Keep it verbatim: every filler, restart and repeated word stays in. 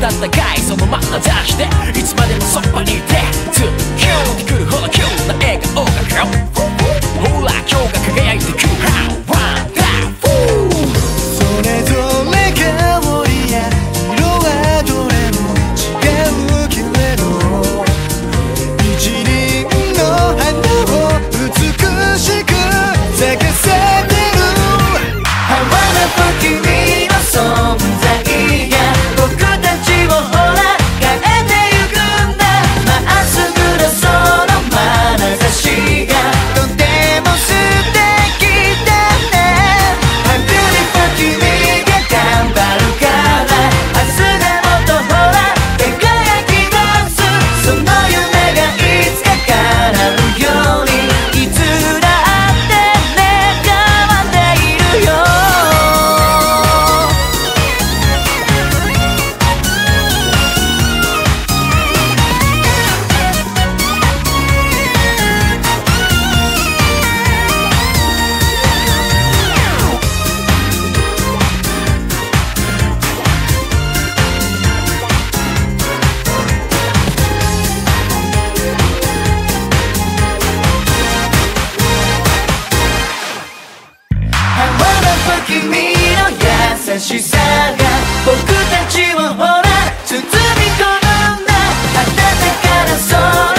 だったかいその眼差しでいつまでもそばにいてずっとキュンってくるほどキュンな笑顔が顔ほら今日が輝いてく How wonderful それぞれ香りや色はどれも違うけれど一輪の花を美しく咲かせてる I wanna 君の存在が僕たちをほら変えてゆくんだまっすぐなその眼差しがとても素敵だね I'm beautiful 君が頑張るから明日がもっとほら輝き出すその夢がいつか叶うようにいつだって願っているよ君の優しさが僕たちをほら包み込むんだ暖かな空